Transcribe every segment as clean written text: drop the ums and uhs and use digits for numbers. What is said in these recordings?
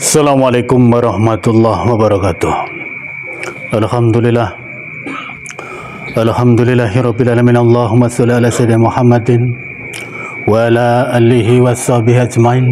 Assalamualaikum warahmatullahi wabarakatuh. Alhamdulillah. Alhamdulillahirabbil alamin. Allahumma shalli ala sayyidina Muhammadin wa ala alihi washabihi ajmain.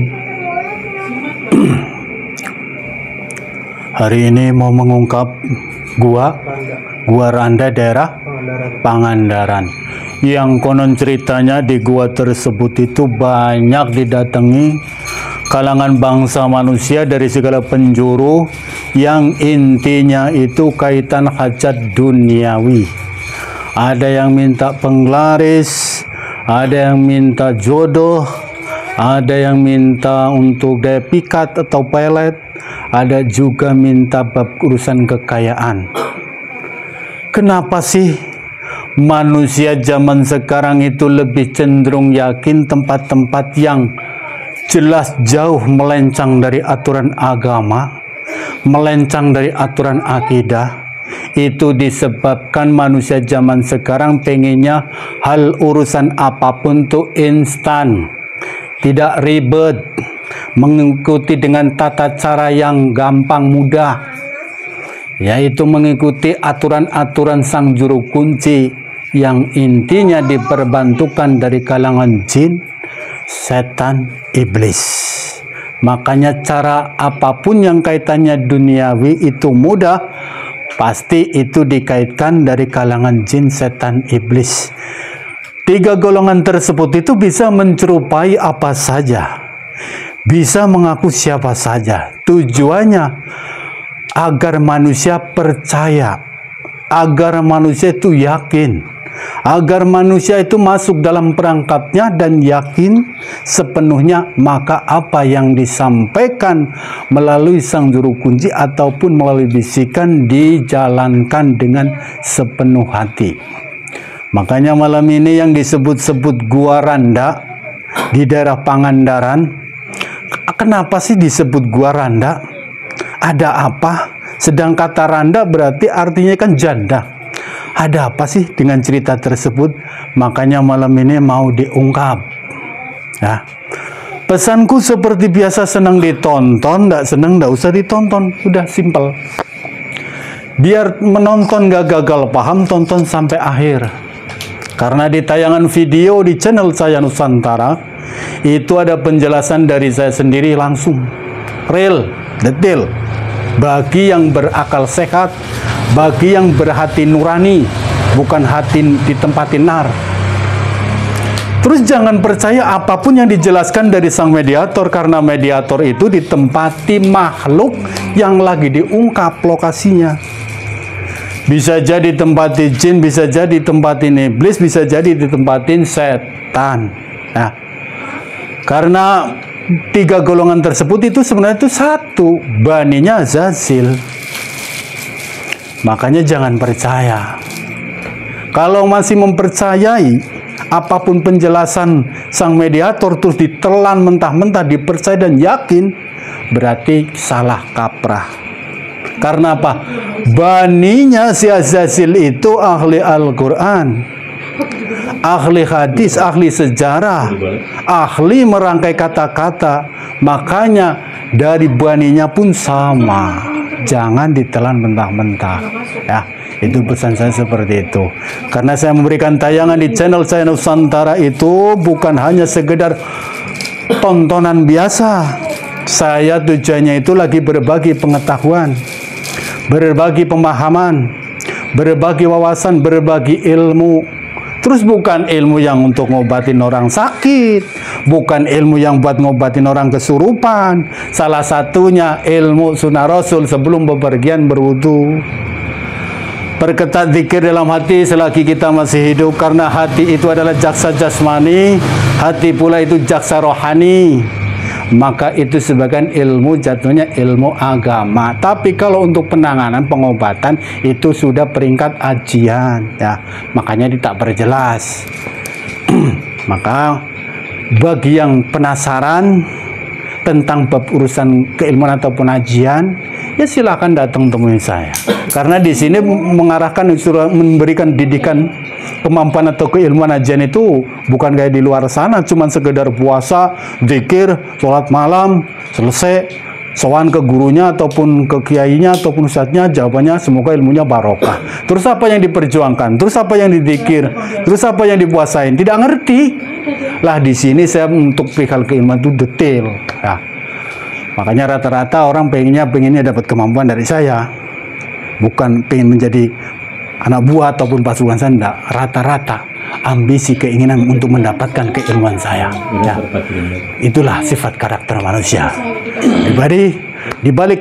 Hari ini mau mengungkap Gua Randa daerah Pangandaran, yang konon ceritanya di gua tersebut itu banyak didatangi kalangan bangsa manusia dari segala penjuru, yang intinya itu kaitan hajat duniawi. Ada yang minta penglaris, ada yang minta jodoh, ada yang minta untuk daya pikat atau pelet, ada juga minta bab urusan kekayaan. Kenapa sih manusia zaman sekarang itu lebih cenderung yakin tempat-tempat yang jelas jauh melencang dari aturan agama, melencang dari aturan akidah? Itu disebabkan manusia zaman sekarang pengennya hal urusan apapun tuh instan, tidak ribet, mengikuti dengan tata cara yang gampang mudah, yaitu mengikuti aturan-aturan sang juru kunci yang intinya diperbantukan dari kalangan jin, setan, iblis. Makanya cara apapun yang kaitannya duniawi itu mudah, pasti itu dikaitkan dari kalangan jin, setan, iblis. Tiga golongan tersebut itu bisa menyerupai apa saja, bisa mengaku siapa saja. Tujuannya agar manusia percaya, agar manusia itu yakin, agar manusia itu masuk dalam perangkapnya dan yakin sepenuhnya, maka apa yang disampaikan melalui sang juru kunci ataupun melalui bisikan dijalankan dengan sepenuh hati. Makanya malam ini yang disebut-sebut Gua Randa di daerah Pangandaran. Kenapa sih disebut Gua Randa? Ada apa? Sedang kata Randa berarti artinya kan janda. Ada apa sih dengan cerita tersebut? Makanya malam ini mau diungkap. Ya. Pesanku seperti biasa, senang ditonton, tidak senang tidak usah ditonton. Sudah simpel. Biar menonton gak gagal paham, tonton sampai akhir. Karena di tayangan video di channel saya Nusantara, itu ada penjelasan dari saya sendiri langsung. Real, detail. Bagi yang berakal sehat, bagi yang berhati nurani, bukan hati ditempatin nar. Terus jangan percaya apapun yang dijelaskan dari sang mediator, karena mediator itu ditempati makhluk yang lagi diungkap lokasinya. Bisa jadi ditempatin jin, bisa jadi ditempatin iblis, bisa jadi ditempatin setan. Nah, karena tiga golongan tersebut itu sebenarnya itu satu, baninya Zazil. Makanya jangan percaya. Kalau masih mempercayai apapun penjelasan sang mediator terus ditelan mentah-mentah, dipercaya dan yakin, berarti salah kaprah. Karena apa? Baninya si Zazil itu ahli Al-Quran, ahli hadis, ahli sejarah, ahli merangkai kata-kata. Makanya dari baninya pun sama. Jangan ditelan mentah-mentah. Ya, itu pesan saya seperti itu. Karena saya memberikan tayangan di channel saya Nusantara itu bukan hanya sekedar tontonan biasa. Saya tujuannya itu lagi berbagi pengetahuan, berbagi pemahaman, berbagi wawasan, berbagi ilmu. Terus bukan ilmu yang untuk ngobatin orang sakit, bukan ilmu yang buat ngobatin orang kesurupan. Salah satunya ilmu sunnah Rasul sebelum bepergian berwudu. Perketat zikir dalam hati selagi kita masih hidup, karena hati itu adalah jaksa jasmani, hati pula itu jaksa rohani. Maka itu sebagian ilmu jatuhnya ilmu agama. Tapi kalau untuk penanganan pengobatan itu sudah peringkat ajian, ya. Makanya tidak perjelas. Maka bagi yang penasaran tentang bab urusan keilmuan ataupun ajian, ya silakan datang temui saya. Karena di sini mengarahkan, memberikan didikan kemampuan atau keilmuan ajian itu bukan kayak di luar sana, cuman sekedar puasa, zikir, sholat malam, selesai, sowan ke gurunya ataupun ke kiainya ataupun ustadznya, jawabannya semoga ilmunya barokah. Terus apa yang diperjuangkan? Terus apa yang didikir? Terus apa yang dipuasain? Tidak ngerti. Lah di sini saya untuk perihal keilmuan itu detail. Ya. Makanya rata-rata orang pengennya dapat kemampuan dari saya. Bukan pengen menjadi anak buah ataupun pasukan saya, enggak. Rata-rata ambisi keinginan untuk mendapatkan keilmuan saya. Ya. Itulah sifat karakter manusia. Di balik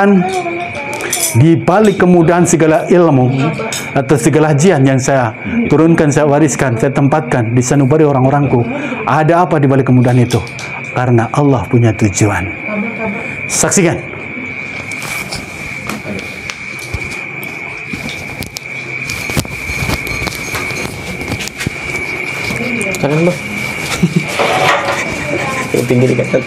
kemudahan segala ilmu atau segala ajian yang saya turunkan, saya wariskan, saya tempatkan di sanubari orang-orangku. Ada apa di balik kemudahan itu? Karena Allah punya tujuan. Saksikan. Jangan lo. Yang pinggir dikatakan.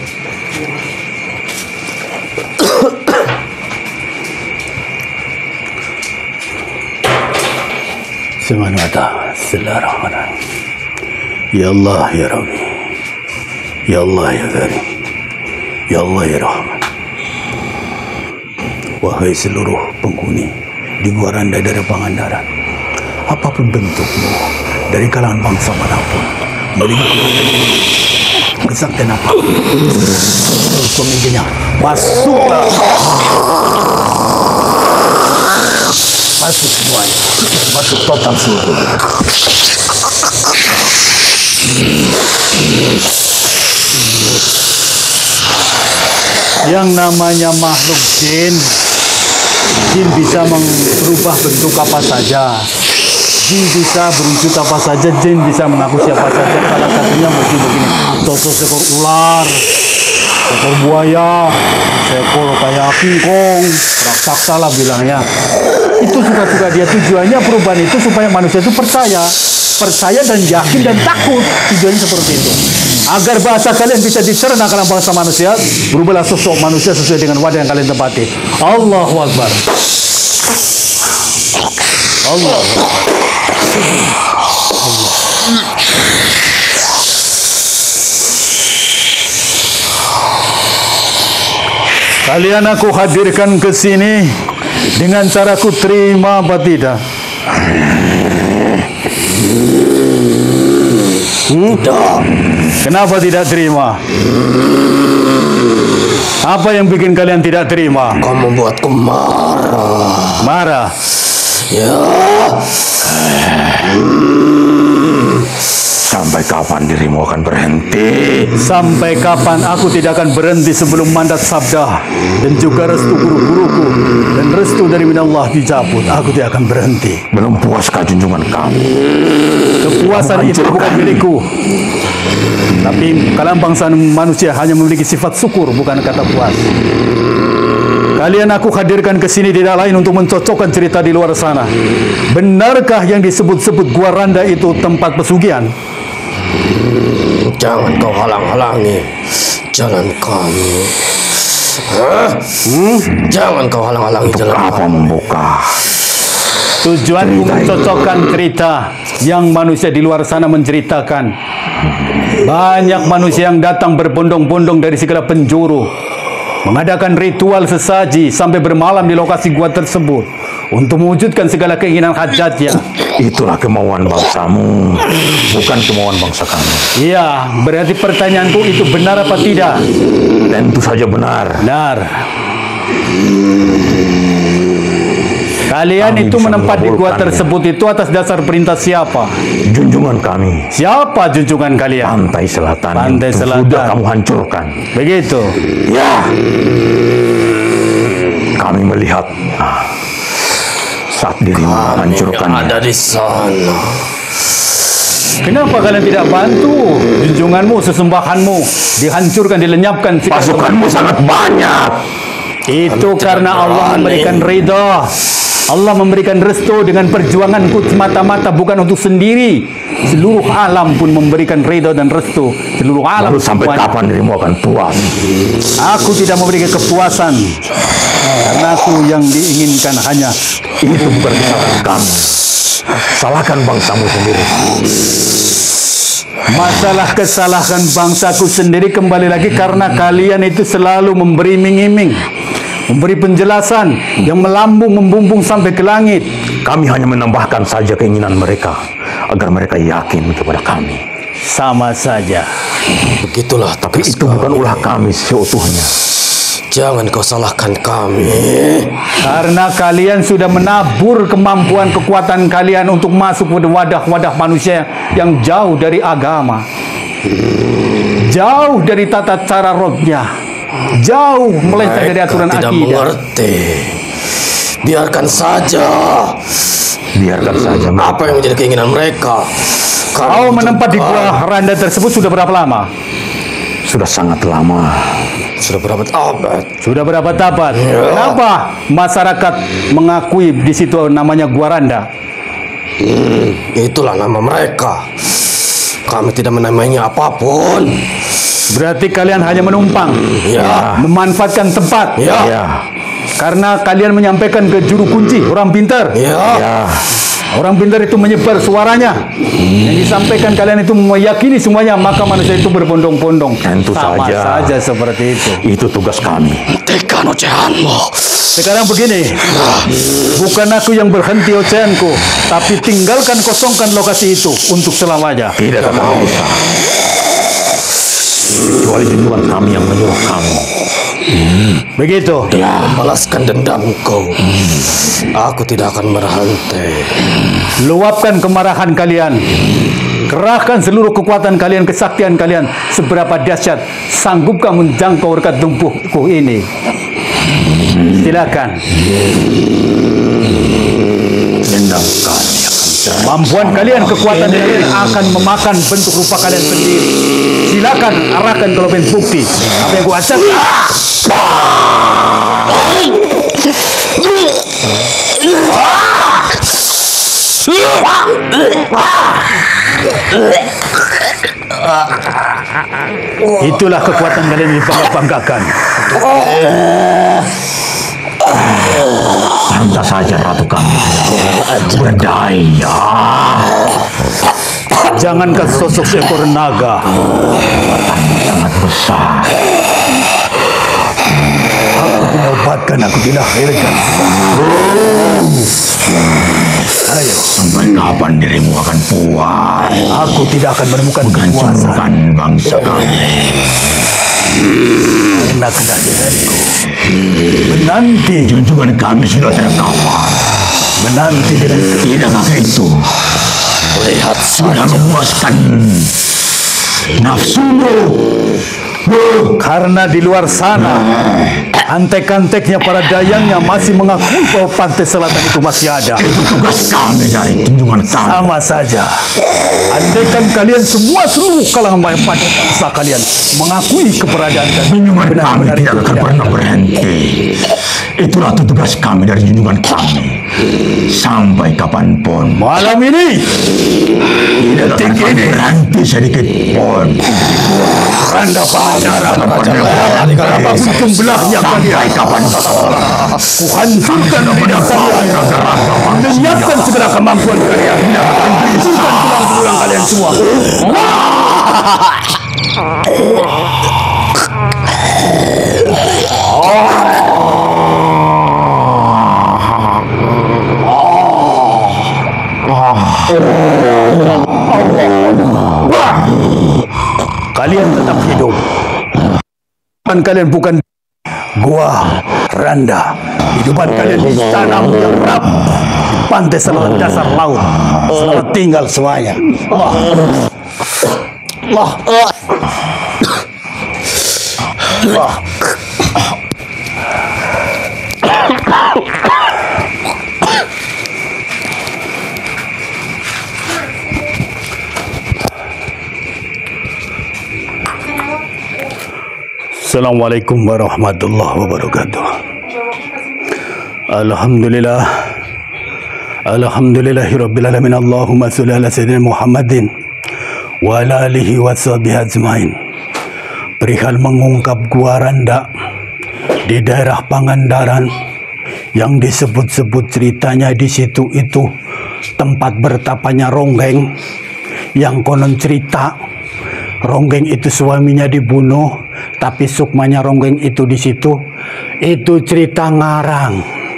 Subhanahu wa ta'ala. Bismillahirrahmanirrahim. Ya Allah ya Rabbi. Ya Allah ya Karim. Ya Allah ya Rahman. Wahai seluruh penghuni di Gua Randa Daerah Pangandaran, apapun bentukmu, dari kalangan bangsa manapun, memiliki kesaktian apapun, pemimpinnya masuklah, masuk semuanya, masuk total seluruh. Yang namanya makhluk jin bisa merubah bentuk apa saja, jin bisa berwujud apa saja, jin bisa mengaku siapa saja. Salah satunya mungkin begini, seekor ular, seekor buaya, seekor kayak kingkong, raksasa lah bilangnya. Itu suka-suka dia. Tujuannya perubahan itu supaya manusia itu percaya dan yakin dan takut. Tujuannya seperti itu. Agar bahasa kalian bisa dicerna kalangan bangsa manusia, berubahlah sosok manusia sesuai dengan wadah yang kalian tempati. Allahu Akbar. Allah. Kalian aku hadirkan ke sini dengan cara ku terima apa tidak? Tidak. Kenapa tidak terima? Apa yang bikin kalian tidak terima? Kau membuatku marah. Marah? Ya. Sampai kapan dirimu akan berhenti? Sampai kapan aku tidak akan berhenti sebelum mandat sabda dan juga restu guru-guruku dan restu dari minallah dicabut. Aku tidak akan berhenti. Belum puaskah junjungan kami? Kepuasan itu bukan milikku. Tapi kalian bangsa manusia hanya memiliki sifat syukur, bukan kata puas. Kalian aku hadirkan ke sini tidak lain untuk mencocokkan cerita di luar sana. Benarkah yang disebut-sebut Gua Randa itu tempat pesugihan? Jangan kau halang-halangi jalan kami. Jangan kau halang-halangi jalan kami. Apa membuka? Tujuanku mencocokkan cerita yang manusia di luar sana menceritakan. Banyak manusia yang datang berbondong-bondong dari segala penjuru, mengadakan ritual sesaji sampai bermalam di lokasi gua tersebut untuk mewujudkan segala keinginan hajatnya. Itulah kemauan bangsamu, bukan kemauan bangsa kami. Iya, berarti pertanyaanku itu benar apa tidak? Tentu saja benar. Benar. Kalian Kami itu bisa menempat di gua mengabulkannya. tersebut itu atas dasar perintah siapa? Junjungan kami, Siapa junjungan kalian? pantai selatan Pantai yang selatan. sudah kamu hancurkan. Begitu. Ya, kami melihat saat dirimu Kami yang menghancurkannya. ada di sana. Kenapa kalian tidak bantu junjunganmu, sesembahanmu dihancurkan, dilenyapkan? Pasukanmu sangat banyak. Itu karena Allah berani. memberikan ridha. Allah memberikan restu dengan perjuanganku semata-mata, bukan untuk sendiri. Seluruh alam pun memberikan ridha dan restu. Seluruh alam. Lalu sampai semuanya. kapan dirimu akan puas? Aku tidak memberikan kepuasan, karena aku yang diinginkan hanya Itu bukan kesalahan kami. Salahkan bangsamu sendiri. Masalah kesalahan bangsaku sendiri kembali lagi karena kalian itu selalu memberi iming-iming, memberi penjelasan yang melambung membumbung sampai ke langit. Kami hanya menambahkan saja keinginan mereka agar mereka yakin kepada kami. Sama saja. Begitulah Tapi tugas itu kami. bukan ulah kami seutuhnya. Jangan kau salahkan kami. Karena kalian sudah menabur kemampuan kekuatan kalian untuk masuk ke wadah-wadah manusia yang jauh dari agama, jauh dari tata cara rohnya, jauh melenceng dari aturan Mereka tidak akidah. mengerti. Biarkan saja. Biarkan saja. Apa yang menjadi keinginan mereka? Kau menempat di gua Randa tersebut sudah berapa lama? Sudah sangat lama. Sudah berapa abad? Sudah berapa tapat? Kenapa masyarakat mengakui di situ namanya Gua Randa? Itulah nama mereka. Kami tidak menamainya apapun. Berarti kalian hanya menumpang, Ya. memanfaatkan tempat. Ya. Ya, Karena kalian menyampaikan ke juru kunci, orang pintar. Ya. ya. Orang pintar itu menyebar suaranya. Yang disampaikan kalian itu meyakini semuanya, maka manusia itu berbondong-bondong. Tentu Sama saja. saja seperti itu. Itu tugas kami. Hentikan ocehanmu. Sekarang begini, bukan aku yang berhenti ocehanku, tapi tinggalkan kosongkan lokasi itu untuk selamanya. Tidak akan bisa. Kecuali junjungan kami yang menyuruh kamu. Begitu. Membalaskan dendamku. Aku tidak akan berhenti. Luapkan kemarahan kalian. Kerahkan seluruh kekuatan kalian, kesaktian kalian. Seberapa dahsyat sanggupkah menjangkau rekat tubuhku ini? Silakan. Dendam kami akan Kemampuan kalian, kekuatan kalian akan memakan bentuk rupa kalian sendiri. Silakan arahkan ke loben bukti. Apa yang gua acak? Itulah kekuatan kalian yang dibangga-banggakan. pantas saja ratu kami berdaya. Jangankan sosok seekor naga, Sangat besar. aku dinobatkan, aku dilahirkan. Ayo, Sampai kapan dirimu akan puas aku tidak akan menemukan kekuasaan menghancurkan bangsa kami? karena kehadiranku. Menanti, Junjungan kami sudah terkawal. menanti dengan Tidakkah itu Lihat sudah saja. memuaskan nafsumu? karena di luar sana antek-anteknya para dayangnya masih mengakui bahwa pantai selatan itu masih ada. Itu tugas kami dari junjungan kami. Sama saja. Andaikan kalian semua seluruh kalangan pada bangsa kalian mengakui keberadaan kalian, Junjungan kami benar-benar tidak itu akan tidak pernah berhenti. Itulah tugas kami dari junjungan kami. Sampai kapanpun malam ini tidak akan berhenti sedikit pun. Randa Pangandaran ujung belahnya Sampai kalian. kapanpun. Kuhancurkan bidang kalian, lenyapkan segala kemampuan kalian, hancurkan tulang-tulang kalian semua. Kalian tetap hidup. Kalian bukan gua Randa. Hidupan kalian di tanah yang rap di pantai selatan dasar laut. Selamat tinggal semuanya. Allah. Allah. Assalamualaikum warahmatullahi wabarakatuh. Alhamdulillah. Alhamdulillahirabbil alamin. Allahumma shalli ala sayyidina Muhammadin wa ala alihi wa sahbihi ajmain. Perihal mengungkap Gua Randa di daerah Pangandaran yang disebut-sebut ceritanya di situ itu tempat bertapanya Ronggeng, yang konon cerita Ronggeng itu suaminya dibunuh, tapi sukmanya Ronggeng itu di situ. Itu cerita ngarang.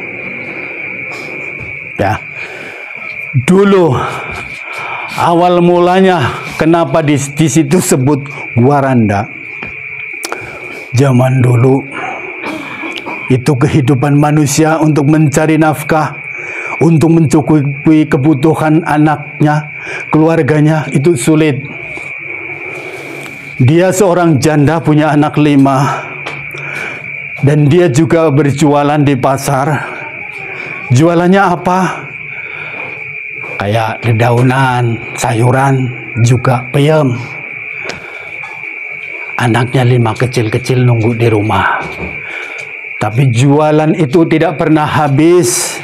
Ya. Dulu awal mulanya kenapa di situ sebut Gua Randa? Zaman dulu itu kehidupan manusia untuk mencari nafkah, untuk mencukupi kebutuhan anaknya, keluarganya itu sulit. Dia seorang janda punya anak 5 dan dia juga berjualan di pasar. Jualannya apa? Kayak dedaunan, sayuran, juga peyem. Anaknya 5 kecil-kecil nunggu di rumah. Tapi jualan itu tidak pernah habis.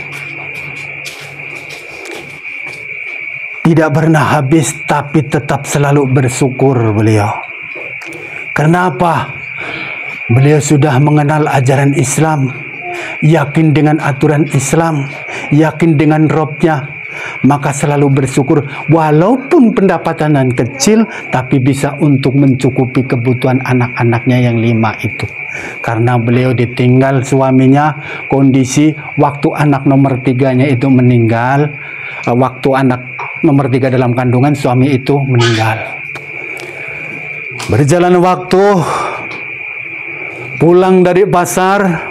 Tidak pernah habis, tapi tetap selalu bersyukur beliau. Kenapa? Beliau sudah mengenal ajaran Islam, yakin dengan aturan Islam, yakin dengan Robnya, maka selalu bersyukur walaupun pendapatan kecil, tapi bisa untuk mencukupi kebutuhan anak-anaknya yang 5 itu. Karena beliau ditinggal suaminya, kondisi waktu anak nomor 3-nya itu meninggal, waktu anak nomor 3 dalam kandungan suami itu meninggal. Berjalan waktu, pulang dari pasar,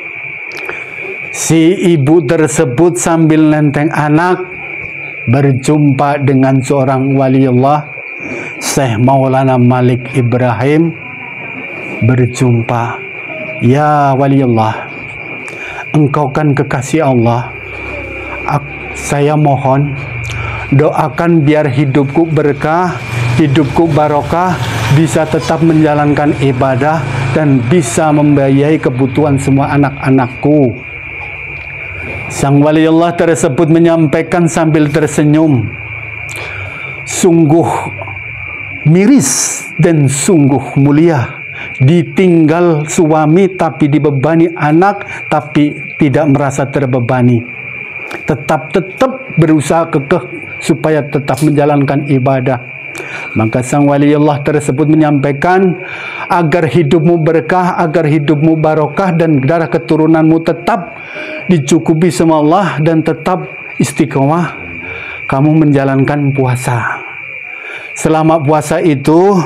si ibu tersebut sambil nenteng anak berjumpa dengan seorang waliullah, Syekh Maulana Malik Ibrahim. Berjumpa, ya waliullah, engkau kan kekasih Allah, saya mohon doakan biar hidupku berkah, hidupku barokah, bisa tetap menjalankan ibadah dan bisa membiayai kebutuhan semua anak-anakku. Sang waliullah tersebut menyampaikan sambil tersenyum, sungguh miris dan sungguh mulia ditinggal suami tapi dibebani anak, tapi tidak merasa terbebani, tetap berusaha kekeh supaya tetap menjalankan ibadah. Maka sang waliullah tersebut menyampaikan, agar hidupmu berkah, agar hidupmu barokah, dan darah keturunanmu tetap dicukupi sama Allah dan tetap istiqomah, kamu menjalankan puasa. Selama puasa itu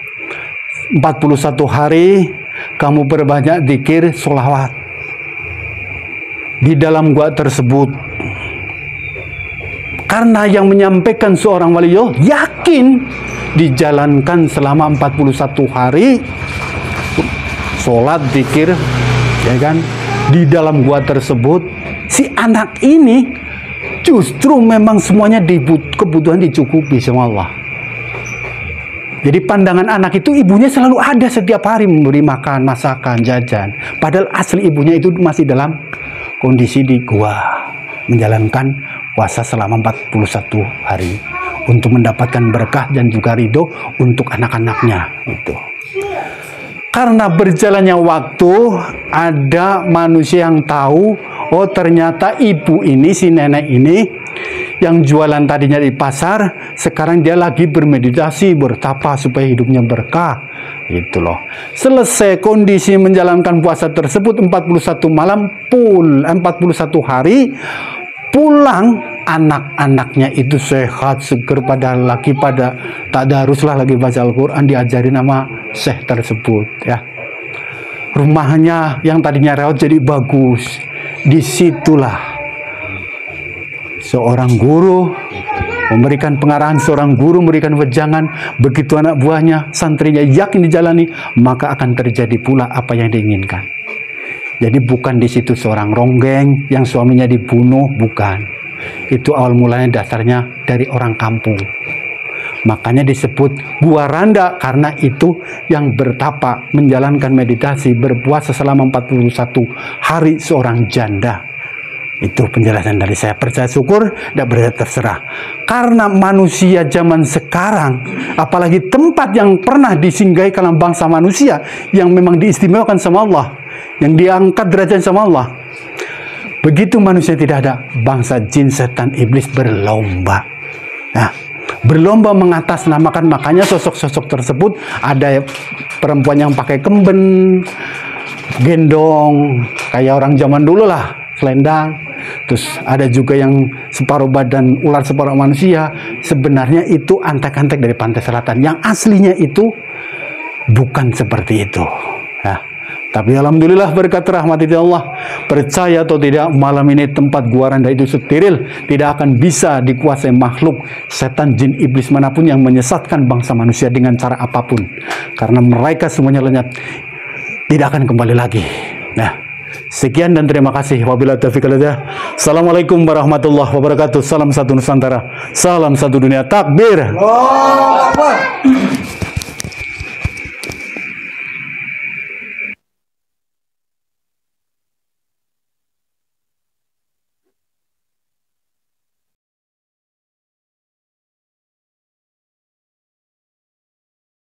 41 hari, kamu berbanyak zikir, sholawat di dalam gua tersebut. Karena yang menyampaikan seorang waliullah yakin dijalankan selama 41 hari sholat, zikir, ya kan, di dalam gua tersebut. Si anak ini justru memang semuanya kebutuhan dicukupi sama Allah. Jadi pandangan anak itu ibunya selalu ada setiap hari memberi makan, masakan, jajan. Padahal asli ibunya itu masih dalam kondisi di gua menjalankan puasa selama 41 hari untuk mendapatkan berkah dan juga ridho untuk anak-anaknya itu. Karena berjalannya waktu, ada manusia yang tahu, oh ternyata ibu ini, si nenek ini yang jualan tadinya di pasar, sekarang dia lagi bermeditasi, bertapa supaya hidupnya berkah. Itu loh. Selesai kondisi menjalankan puasa tersebut 41 malam, 41 hari, pulang anak-anaknya itu sehat, seger, pada tadarus lah, lagi baca Al-Quran, diajari nama Syekh tersebut ya. Rumahnya yang tadinya reot jadi bagus. Disitulah seorang guru memberikan pengarahan, seorang guru memberikan wejangan, begitu anak buahnya, santrinya yakin dijalani, maka akan terjadi pula apa yang diinginkan. Jadi bukan di situ seorang ronggeng yang suaminya dibunuh, bukan. Itu awal mulanya dasarnya dari orang kampung. Makanya disebut Gua Randa, karena itu yang bertapa, menjalankan meditasi, berpuasa selama 41 hari seorang janda. Itu penjelasan dari saya. Percaya syukur, tidak percaya terserah. Karena manusia zaman sekarang, apalagi tempat yang pernah disinggahi kalangan bangsa manusia, yang memang diistimewakan sama Allah, yang diangkat derajat sama Allah. Begitu manusia tidak ada, bangsa jin, setan, iblis berlomba. Nah, berlomba mengatasnamakan. Makanya sosok-sosok tersebut ada perempuan yang pakai kemben, gendong kayak orang zaman dulu lah, selendang. Terus ada juga yang separuh badan ular separuh manusia. Sebenarnya itu antek-antek dari pantai selatan. Yang aslinya itu bukan seperti itu ya. Tapi alhamdulillah berkat rahmat Allah, percaya atau tidak, malam ini tempat Gua Randa itu steril, tidak akan bisa dikuasai makhluk setan, jin, iblis manapun yang menyesatkan bangsa manusia dengan cara apapun, karena mereka semuanya lenyap, tidak akan kembali lagi. Nah, sekian dan terima kasih. Wabillahi taufiq wal hidayah. Assalamualaikum warahmatullahi wabarakatuh. Salam satu Nusantara, salam satu dunia. Takbir. Allahu Akbar.